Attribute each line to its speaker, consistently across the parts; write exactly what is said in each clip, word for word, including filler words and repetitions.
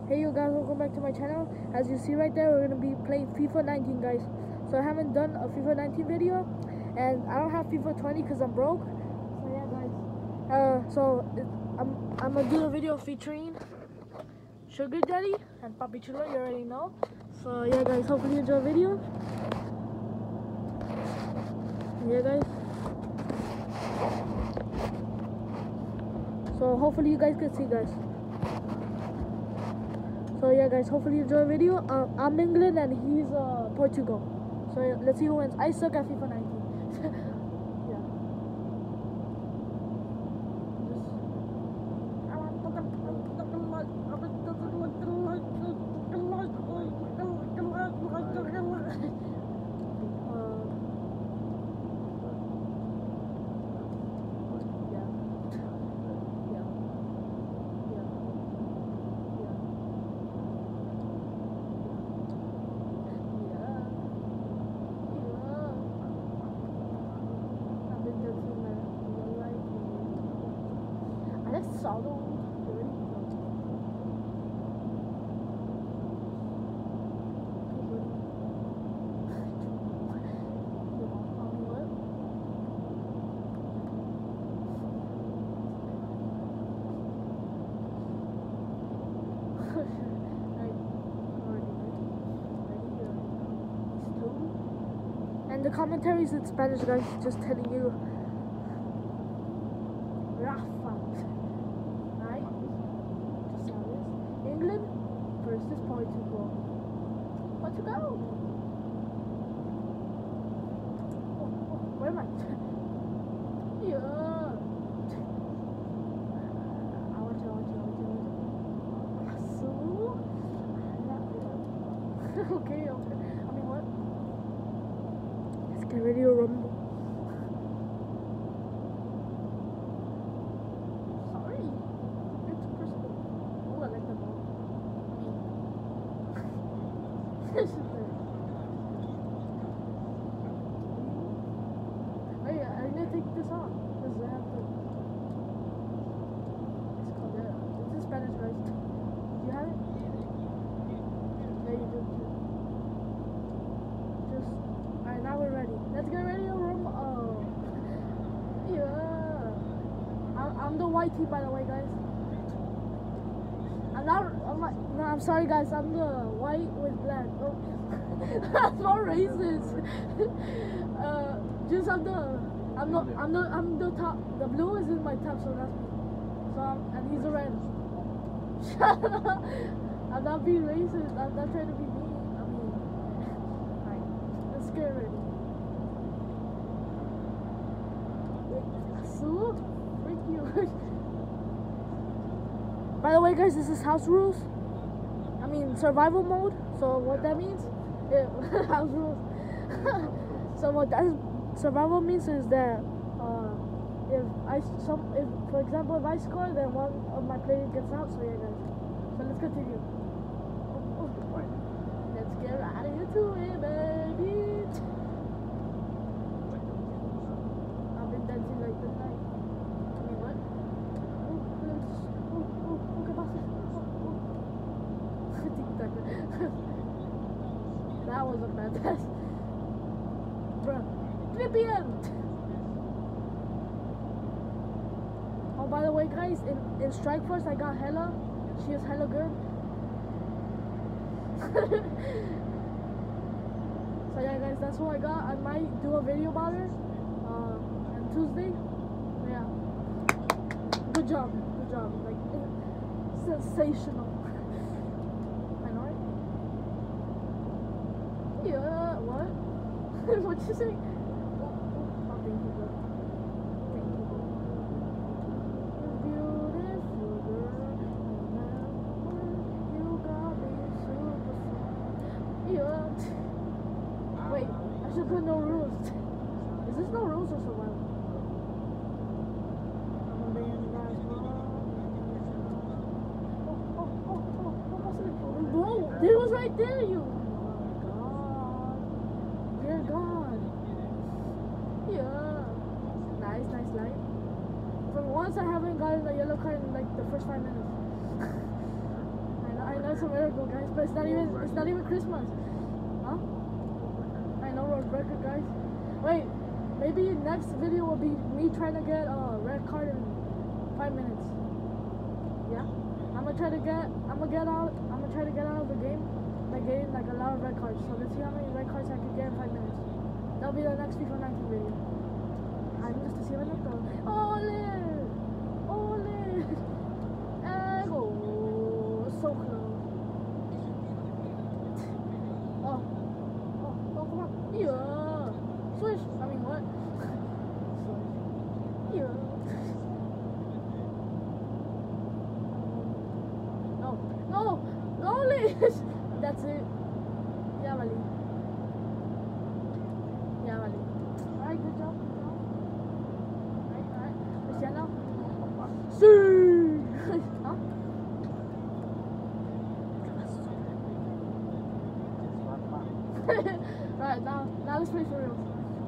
Speaker 1: Hey you guys, welcome back to my channel. As you see right there, we're going to be playing FIFA nineteen, guys. So I haven't done a FIFA nineteen video, and I don't have FIFA twenty because I'm broke. So yeah guys, uh, so it, I'm, I'm going to do a video featuring Sugar Daddy and Papi Chulo, you already know. So yeah guys, hopefully you enjoy the video. Yeah guys. So hopefully you guys can see, guys. So yeah guys, hopefully you enjoy the video. Uh, I'm England and he's uh, Portugal. So yeah, let's see who wins. I suck at FIFA nineteen. Yeah. Solo. And the commentaries in Spanish, guys, just telling you. Rafa. Right? Just how it is. England versus Portugal. Portugal! Oh, oh, where am I? Yeah. I want you, I want you, I want you, I want you. So? Okay, okay. I mean, what? Let's get ready to rumble. Oh yeah, I'm gonna take this off because I have to. It's called that. It's in Spanish, guys. Do you have it? Yeah, you do too. Just alright, now we're ready. Let's get ready to room. Oh, yeah. I'm, I'm the white team, by the way, guys. I'm not. I'm not. No, I'm sorry, guys. I'm the white with black. Oh. That's not racist. uh, just I'm the, I'm not, I'm the, I'm the top. The blue is in my top, so that's me. So I'm, and he's the red. Shut up. I'm not being racist. I'm not trying to be mean. I mean, alright, let's get ready. So, thank you. By the way, guys, this is house rules. I mean, survival mode. So what that means? Yeah, house rules. So what that survival means is that uh, if I some if for example if I score, then one of my players gets out. So yeah, guys. So let's continue. Oh, oh, right. Let's get right into it, baby. I've been dancing like the night. I mean what? Oh, oh, oh, look at that. That was a bad test. Bruh. Flippin'! Oh, by the way, guys, in, in Strike Force, I got Hella. She is hella good. So, yeah, guys, that's what I got. I might do a video about her uh, on Tuesday. So, yeah. Good job. Good job. Like, sensational. Yeah, what? What'd you say? Oh, oh, thank you, bro. Thank you, bro. You're beautiful, girl. You got me super fun. Yeah. Wait, I should put no rules. Is this no rules or survival? I'm a band guy's mom. Oh, oh, oh, oh, what was it? Bro, it was right there, you. Dear God. Yeah. Nice, nice light. For once I haven't gotten a yellow card in like the first five minutes. I know, I know That's a miracle, guys. But it's not even. It's not even Christmas. Huh? I know road record, guys. Wait. Maybe next video will be me trying to get a red card in five minutes. Yeah. I'm gonna try to get. I'm gonna get out. I'm gonna try to get out of the game by getting like a lot of red cards. So let's see how many red cards I can get in five minutes. That'll be the next FIFA nineteen video. I'm just to see if I can go. Ole! Ole! Ego! So close. Oh. Oh, oh, come on. Yeah. Switch. I mean, what? Switch. Yeah. No. No! Ole! That's it. Yeah, Vali. Yeah, Vali. Alright, good job. Good job. Alright, alright. Cristiano. See! Huh? Alright, now, now let's play for real.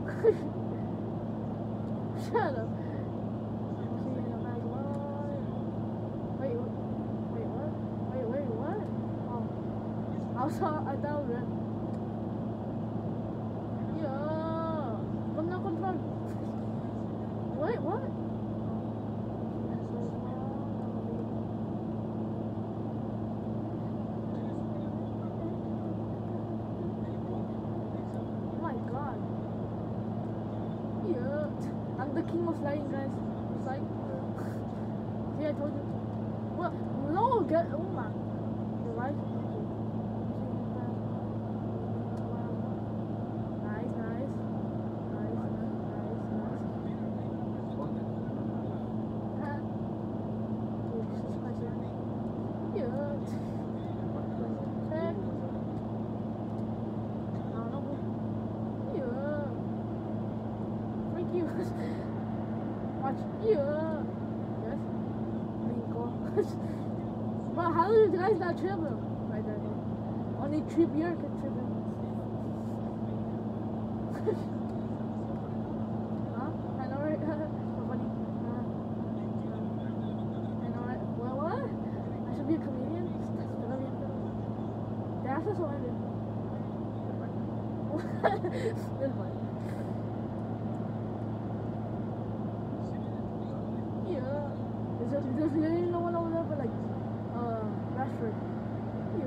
Speaker 1: Shut up. Wait, wait, wait, what? Wait, wait, what? Oh. I saw, I thought it was red. Yeah. But no control. Wait, what? Oh my god. Yeah. I'm the king of sliding, guys. Slide. See, I told you. Well, no, get. Oh my. You're right. Nice, nice. Nice, nice, nice, nice. Huh? Oh, Jesus Christ. Yeah. Check. I don't know. Yeah. Thank you. Watch. Yeah. Yes. But how do you guys not triple? Right there. Only Trippier can triple. Huh? I know, right? So funny. Uh, I know, right? What? What? I should be a comedian? That's just what I did. It's fine. Yeah. There's, there's literally no one over there but like, uh, Rashford. Yeah.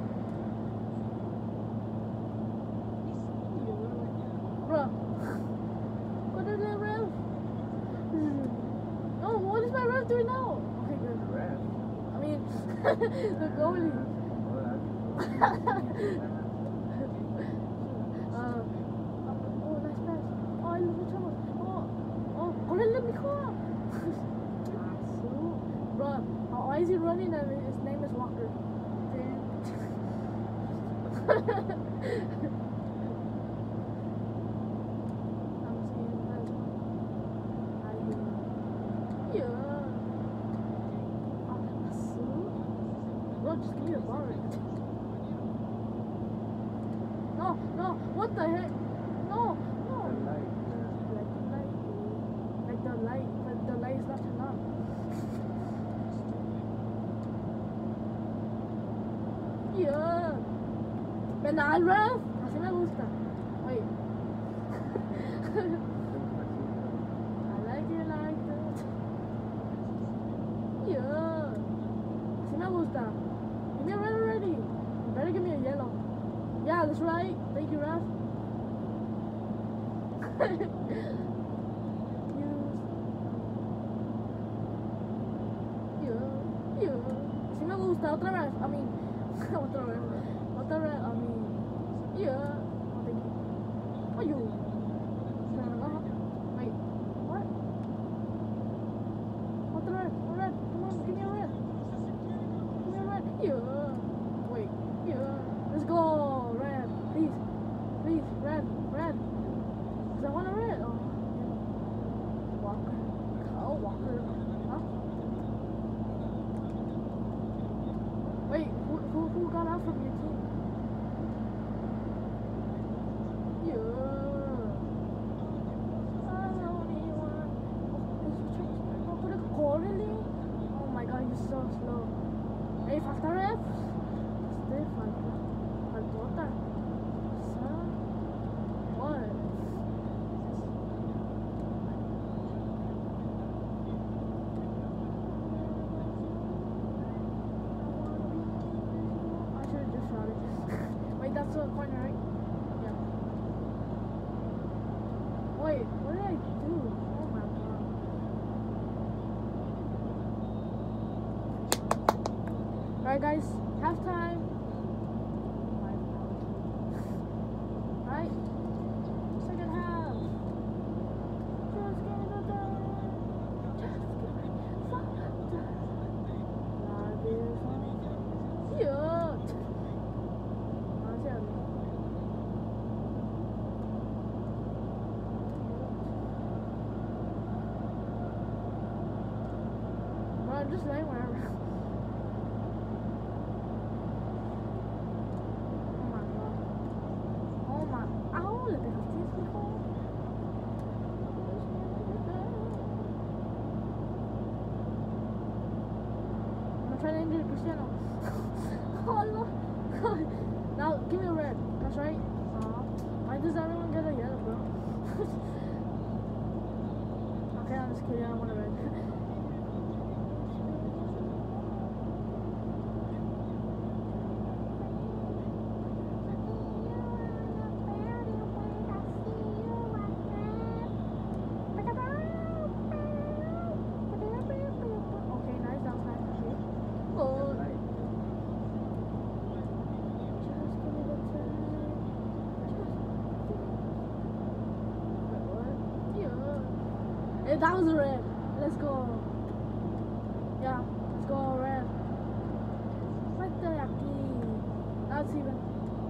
Speaker 1: Yeah. Bruh. What is that ref? No, what is my ref doing now? Okay, good.
Speaker 2: Ref?
Speaker 1: I mean, the goalie. uh, oh, nice pass. Oh, I love the trouble. Oh, oh, correle mijo. Bro, why is he running and his name is Walker? Yeah. Bro, just give me the ball right. No, no, what the heck? No, no.
Speaker 2: The light.
Speaker 1: Like the light. Like the light, but the light is not turned on. Yeah. Penal, ref. Así me gusta. Wait. I like it like that. Yeah. Así me gusta. Give me a red already. You better give me a yellow. Yeah, that's right. Thank you, ref. Yeah. Yeah. Así me gusta. Otra vez. I mean. Otra vez. Otra vez. I mean. Yeah. Oh, thank you. Oh, you. Wait. What? Otra vez. A red. Come on. Give me a red. Give me a red. Yeah. Wait. Yeah. Let's go. Red. Please. Please. Red. Red. Because I want a red. Oh. Walker. Kyle Walker. Huh? Wait. Who, who, who got out from your team? Yeah. to the corner, right? Yeah. Wait, what did I do? Oh my god. Alright guys, halftime. Alright. Second half. Just give it a done. Just give it a done. Love is on. Yeah. I'm just laying wherever. Oh my god. Oh my. Ow, le dejaste hijo. I'm trying to injure Cristiano. Oh no. Now give me a red. That's right. Uh, why does everyone get a yellow, bro? Okay, I'm just kidding. I want a red. That was a red. Let's go. Yeah, let's go red. What the aquí? That's even.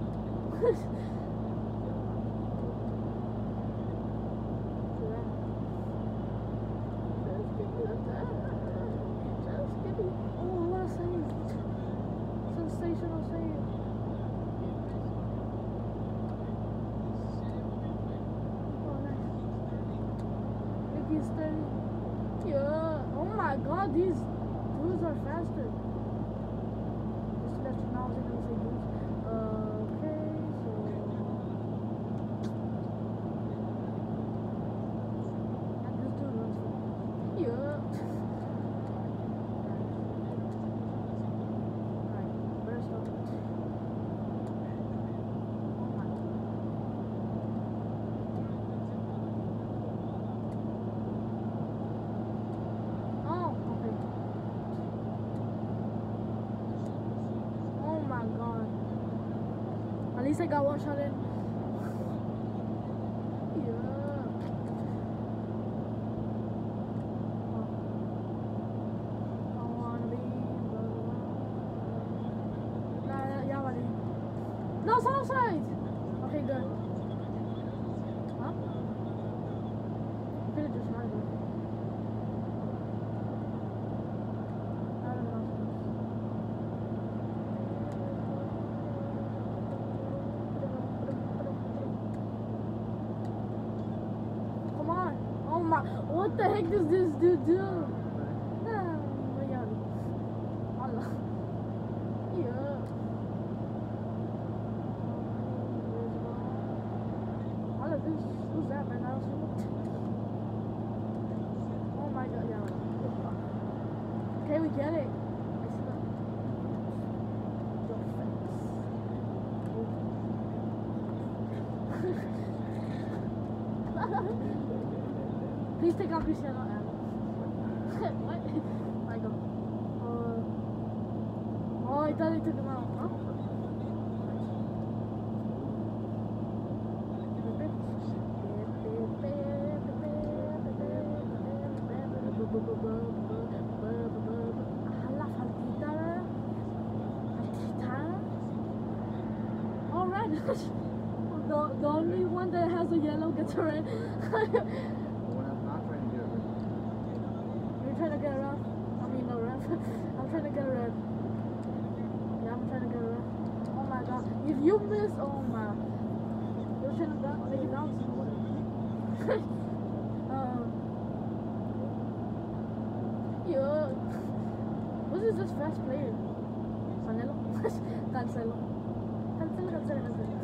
Speaker 1: Oh, what a save. Sensational save. Yeah. Oh my god, these dudes are faster. Just to let you know, I was gonna say dudes. Uh, okay, so. And this dude runs for. Yeah. Alright, better stop it. Oh my god. At least I got one shot in. Yeah. Oh. I wanna be. Nah, nah, yeah, buddy. No, it's outside. Okay, good. Huh? Could have just tried it. I don't know. What the heck does this dude do? Ah, my god. Allah. Yeah. Allah, this, who's that, man? I don't see what. Oh my god, yeah. Okay, we get it. I see that. Your face. Please take out Cristiano. What? Michael. Uh, oh, I thought they took him out. Huh? Alright. the, the only one that has a yellow gets a red. Trying to get a ref. I mean, no ref. I'm trying to get a red. Yeah, I'm trying to get a red. Oh my god. If you miss, oh my. You're trying to make it bounce. uh, yeah. What is this fast player? Canelo? Cancelo. Cancelo, cancelo, cancelo.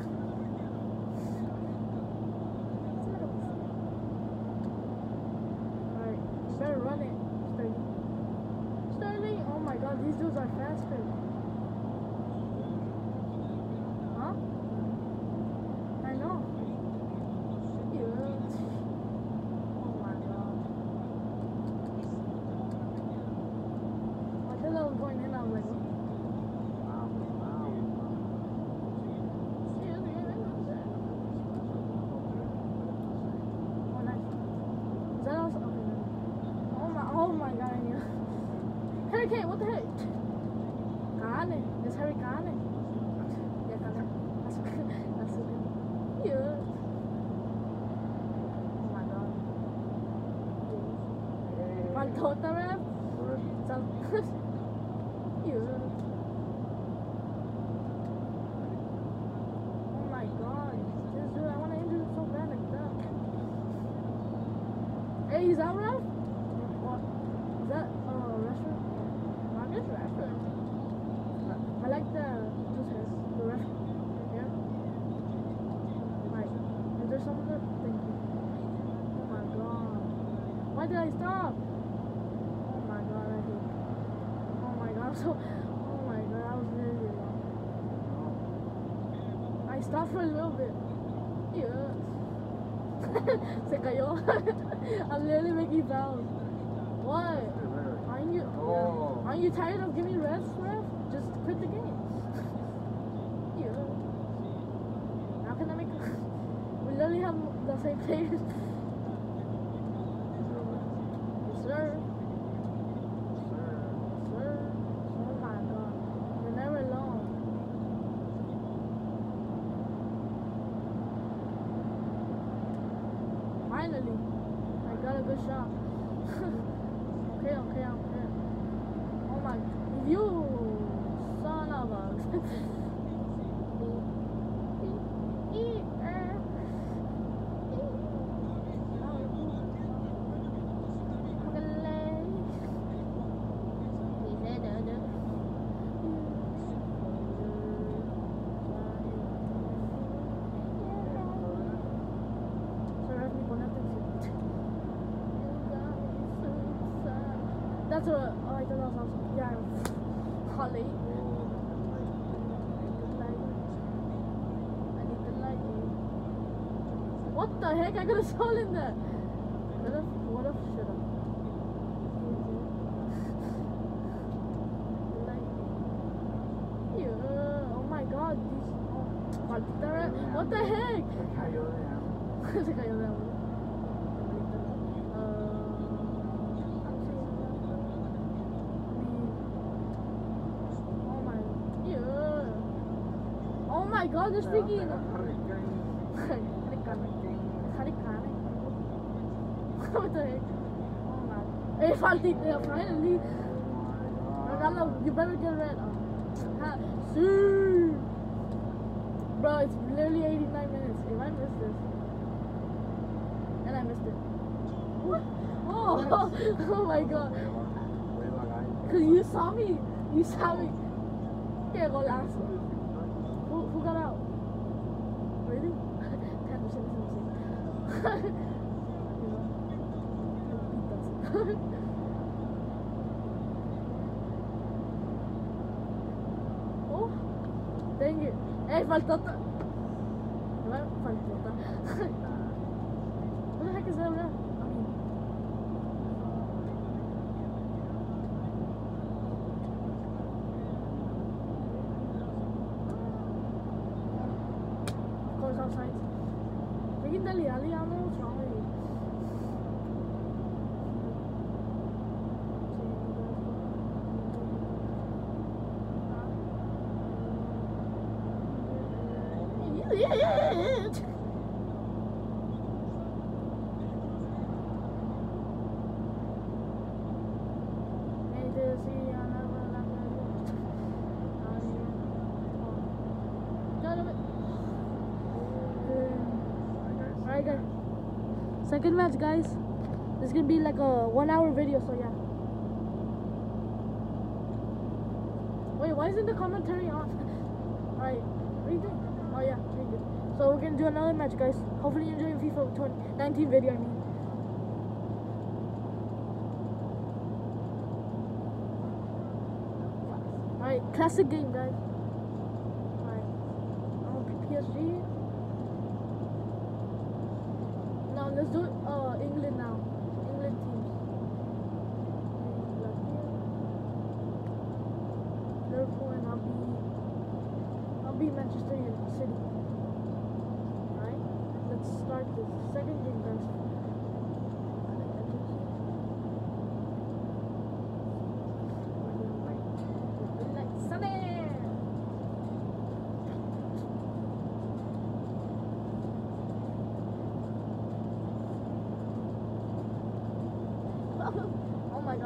Speaker 1: Alright, better run it. Sterling, oh my god, these dudes are faster. Huh? what the ref? Sounds you. Oh my god. This dude, I want to injure him so bad like that. Hey, is that ref? What? Is that uh restaurant? I guess restaurant. I like the this hair. The ref. Yeah. Right. Is there someone there? Thank you. Oh my god. Why did I stop? Oh my god, I hate. Oh my god, so. Oh my god, that was really long. I stopped for a little bit. Yes. Se cayó. I'm literally making bounce. What? Aren't you?
Speaker 2: Oh.
Speaker 1: Aren't you tired of giving rest, ref? Just quit the game. Yeah. How can I make? We literally have the same players. Yes, sir. Sir. Sir. Oh my god. You're never alone. Finally. I got a good shot. okay, okay, okay. Oh my. You son of a. That's what. Oh, I thought that was awesome. Yeah, Holly. I need the light. What the heck? I got a soul in there. What if? What if? Shut up. Yeah. Oh my God. These. Oh, what the heck? Se cayó de agua. Oh my god, they're speaking. What the heck? Oh my. Hey, finally, finally. Regalo, you better get red. Ha. See. Bro, it's literally eighty-nine minutes. If I miss this. And I missed it. What? Oh, oh my god. Because you saw me. You saw me. Okay, go last one. Who, who got out? Really? ten percent is Oh, dang it. Hey, faltota. What? Faltota. What the heck is that over there? I mean, of course, outside. Freaking Deli Ali, I don't know what's wrong with you. Alright guys, second match guys. This is gonna be like a one hour video, so yeah. Wait, why isn't the commentary on? Alright, what do you think? Oh yeah, pretty good. So we're gonna do another match guys. Hopefully you're enjoying FIFA twenty nineteen video, I mean. Alright, classic game guys. Alright, I'm on P S G. Now let's do uh England now. England teams. Liverpool and I'll be I'll be Manchester City. Alright, let's start this second game guys. Oh my god,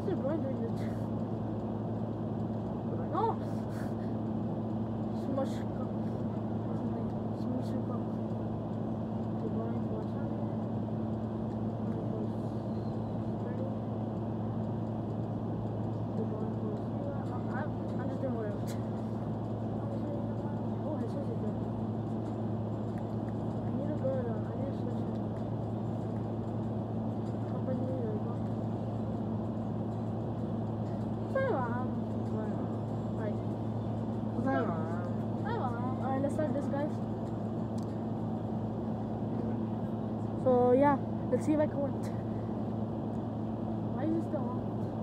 Speaker 1: What's the boy doing this? No! Smush cup. What's his name? Smush cup. The boy for Sunday. The boy for Sheila. I'm, I'm just doing whatever. Oh, his shoes are good. I need to go to, I need to switch it. Company, there we go. Taiwan. Right.
Speaker 2: Taiwan.
Speaker 1: Taiwan. Alright, let's start this, guys. So, yeah. Let's see if I can win. Why is it still on?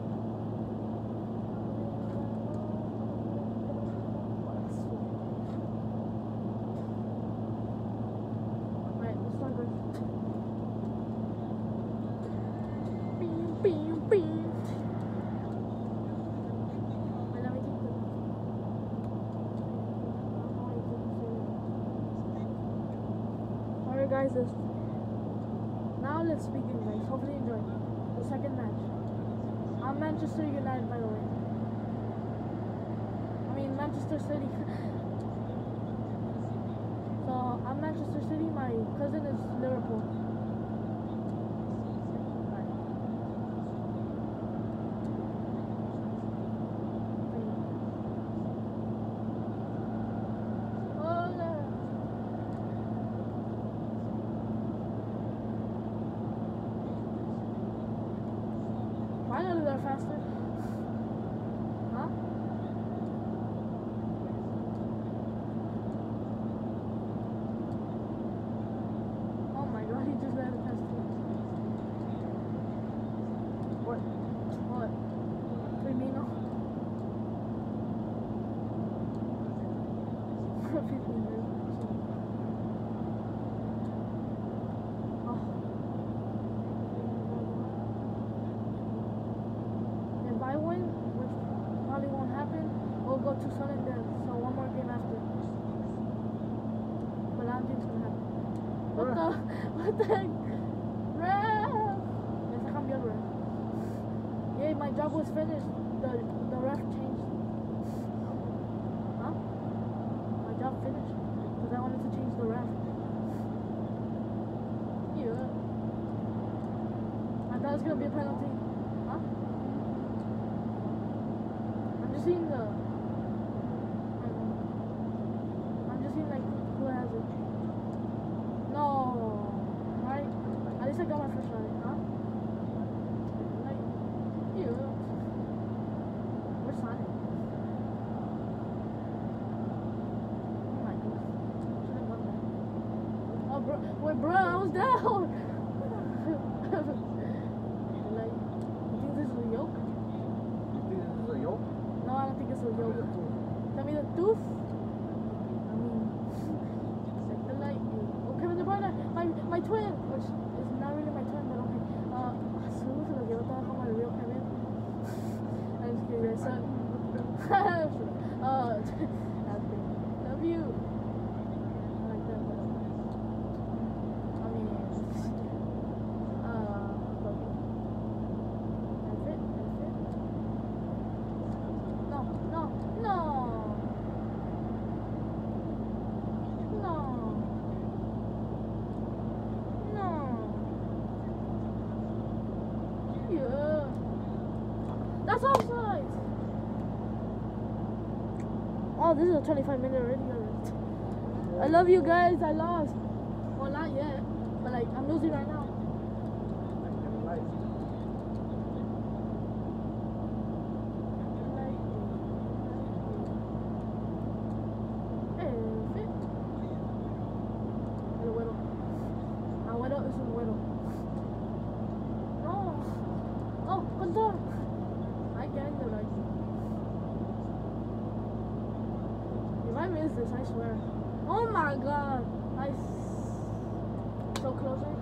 Speaker 1: Alright, let's start, guys. Beep, beep, beep. Wait, let me take the... Alright, guys, let's... Now let's begin, guys. Hopefully you enjoy the second match. I'm Manchester United, by the way. I mean, Manchester City. So, I'm Manchester City. My cousin is Liverpool. Finally, they're faster. Huh? Oh my god, he just let it pass through. What? What? Firmino? If I win, which probably won't happen, we'll go to sudden death. So one more game after. But I don't think it's gonna happen. What the? What the heck? Ref! Esa cambió el ref. Yeah, my job was finished. The the ref changed. Huh? My job finished because I wanted to change the ref. Yeah. I thought it was gonna be a penalty. Huh? I'm just seeing the. I'm just seeing like who has it. No. Right? At least I got my first try, huh? Like, you. Where's Sonic? Oh my god. Should have done that. Oh, bro. Wait, bro, I was down. Like, you think this is a yoke?
Speaker 2: You think this is a yoke?
Speaker 1: No, I don't think it's a yoke. Tell me the tooth. I mean, like the light. Oh, Kevin De Bruyne, my my twin, which is not really my twin, but okay. Uh, salud se lo llevo todo como el real Kevin. I'm just kidding, guys. So, uh, love you. I like that, but I mean, uh, okay. That's it. That's it. No, no, no. No. No. Yeah. That's offside. Oh, this is a twenty-five minute already. I love you guys. I lost. Well, not yet, but like I'm losing right now. El güero. Abuelo es un güero. No. Oh, control. I can't do like. If I miss this, I swear. Oh my god. I s- so close. Right?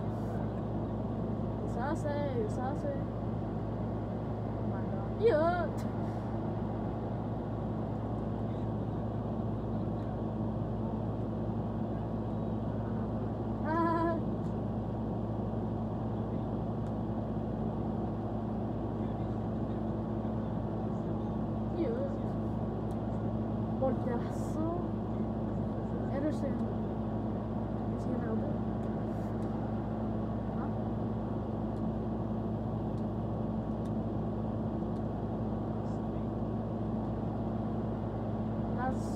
Speaker 1: Sase, sase. Oh my god. Yeah. Ah. adesso Anderson is he an elder? Huh? That's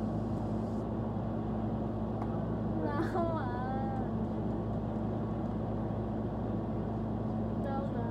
Speaker 1: no uh, no no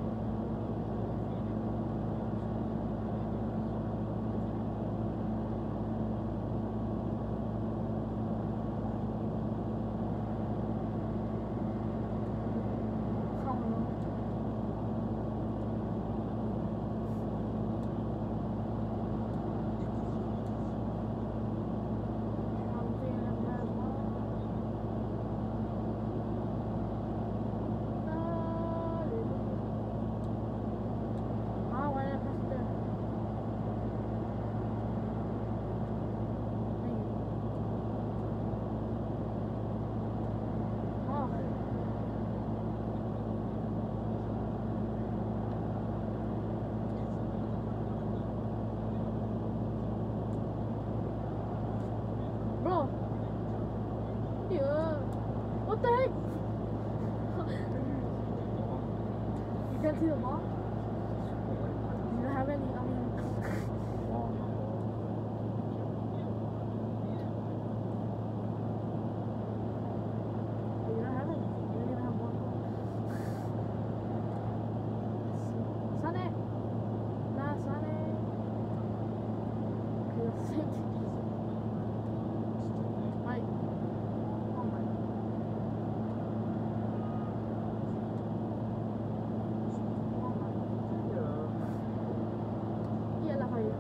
Speaker 1: Bro. Yeah. What the heck? You can't see the ball? You don't have any, I mean... You don't have any. You don't even have one ball. Sunny! Nah, Sunny! Okay, that's the same thing. Like, oh my god. Oh my god. Yeah, la fire.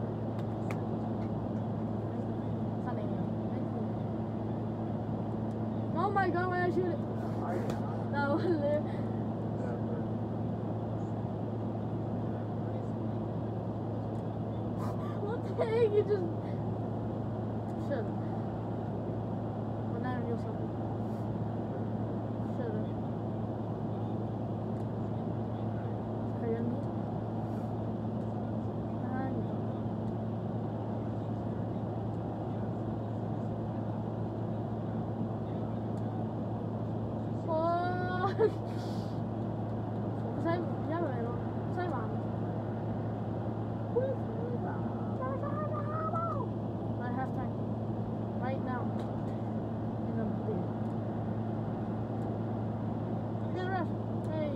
Speaker 1: Sunny. Oh my god, why did I shoot it? That was it. What the heck? You just. Shut up. We're not in your something. Shut up. Are you on me? Ah, you don't. Oh! Sai, ya vero. Sai male. At halftime. Right now. In the bed. Get a ref. Hey.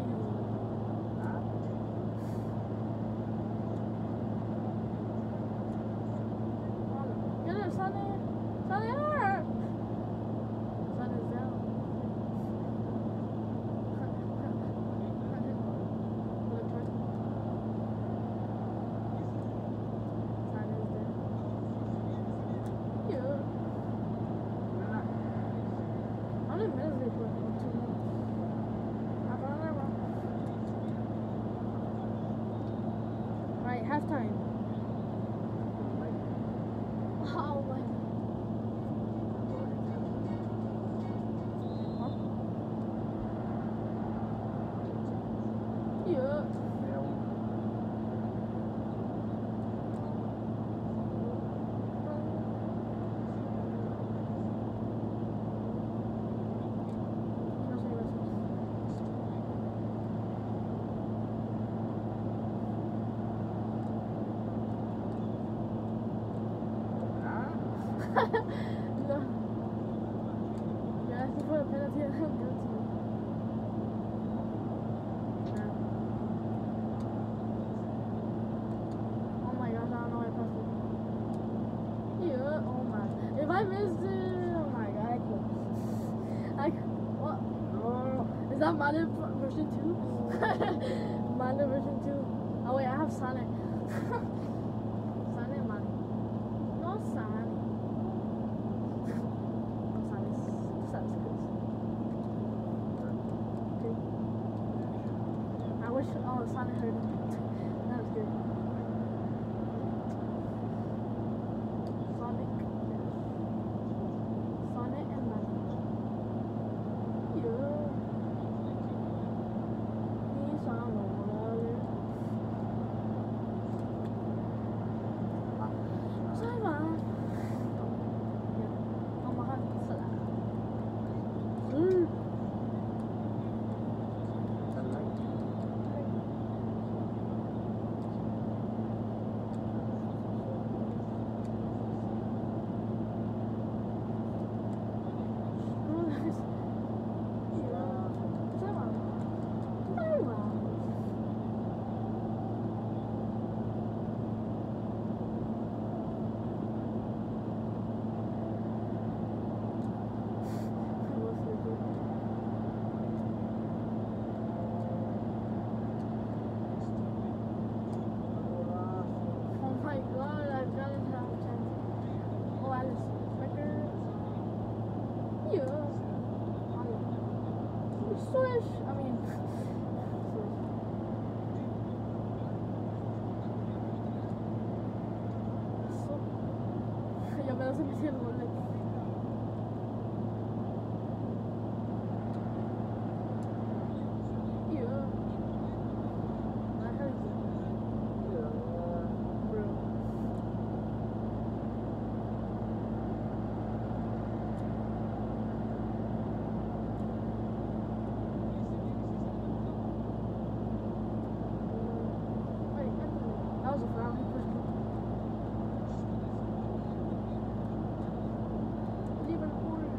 Speaker 1: Get it, Sonny. Sonny, hurt. Sun is down. Sun is down. Yeah. How many minutes did they put? Two minutes. Half an hour. Right, halftime. Oh my. Huh? Yeah. No sé, gracias. No. Yeah, asking for a penalty and I'm guilty. Nah. Oh my gosh, I don't know why I pressed it. Yeah, oh my. If I missed it, oh my god, I quit. I what?
Speaker 2: No.
Speaker 1: Is that Madden version two? Madden version two. Oh wait, I have Sonic. Sonic and Madden. No Sonic. No Sonic. Sonic's good. Okay. I wish oh Sonic heard him. That was good. Sonic. Sonic and Madden. Yeah. He's on the water. Still hold it. Yeah. I heard it. Bro. Wait, that was a foul. He pushed me. Leave it corner.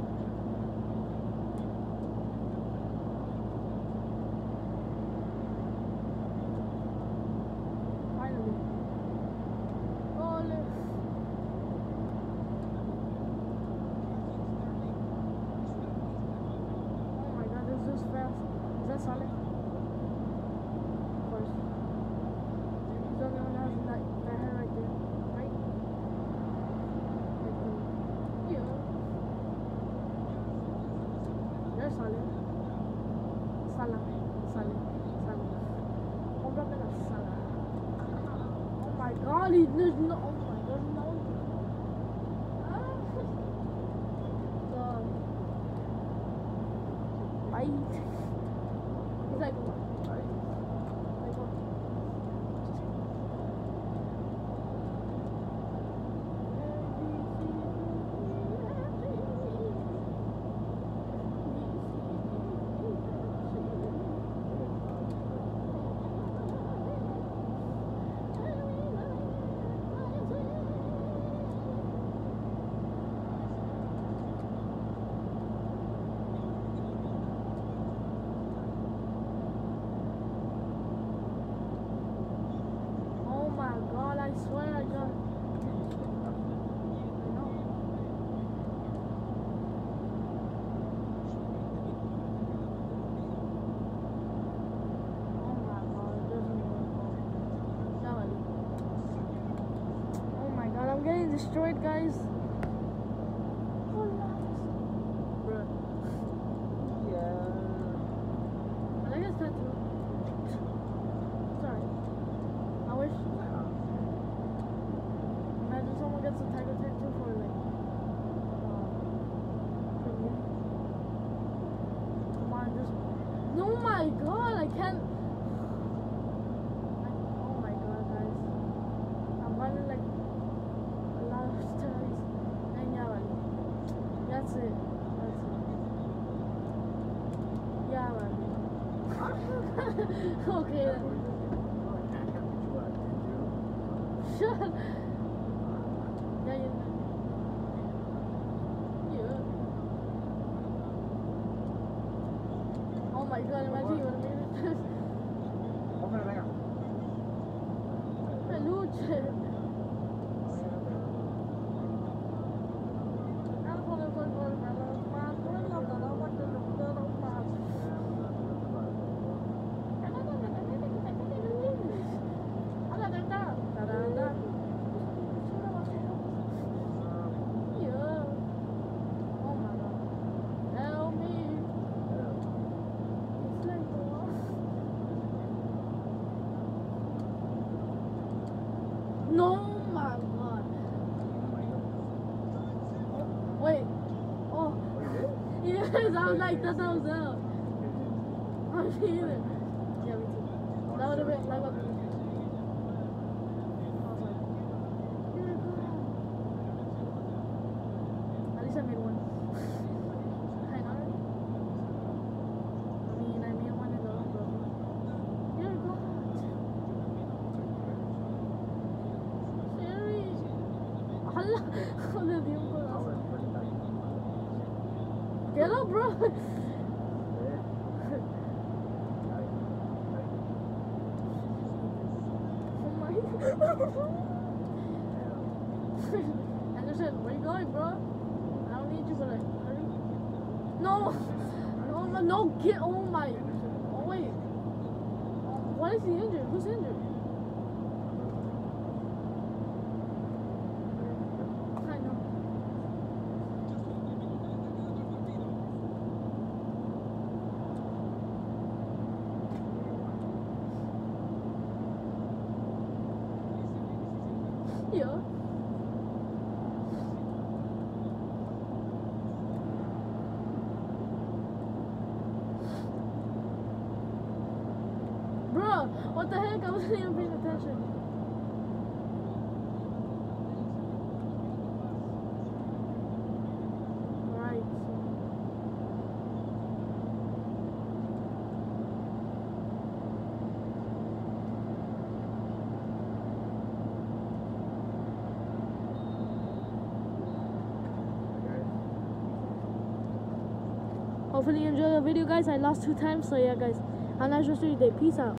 Speaker 1: Finally. Oh, look. Oh my god, this is fast. Is that solid? Of course. He's the only one that has that, that head right there. Right? Right there. Yeah. They're solid. Salah. Solid. Salah. Oh, bro, that's Salah. Oh my god, he, there's no. Oh my god, no. Ah. God. Bye. He's like, what? Like what? Oh my god, I swear I got. I know. Oh my god, it doesn't work. No. Oh my god, I'm getting destroyed, guys. Oh, nice. Bruh.
Speaker 2: Yeah.
Speaker 1: I think it's tattoo. Sorry. I wish. Imagine someone gets a tiger tattoo for like. Uh, for me. Come on, just. No, my god, I can't. I, oh my god, guys. I'm running like a lot of stories. And yeah, like, that's it. That's it. Yeah, man. Okay. then. Shut up. Yeah, you know. Yeah. Oh my god, imagine you would have made it. Peluche. Yeah. Oh my god. Help me. It's like the wall. No, my god. Wait. Oh. Yes, I was like, that sounds out. I'm feeling. Yeah, me too. That would have been like what. At least I made one. I know. I mean, I made one in the other brother. Dear God. Serious. Allah. Allah, Dios mío. Get up, bro. Oh my. Anderson, where you going, bro? I don't need you, but like, hurry. No, no, no, no, get. Oh my. Oh wait. Why is he injured? Who's injured? I know. Yeah. What the heck? I wasn't even paying attention. Right. Hopefully you enjoy the video, guys. I lost two times, so yeah, guys. Have a nice rest of your day. Peace out.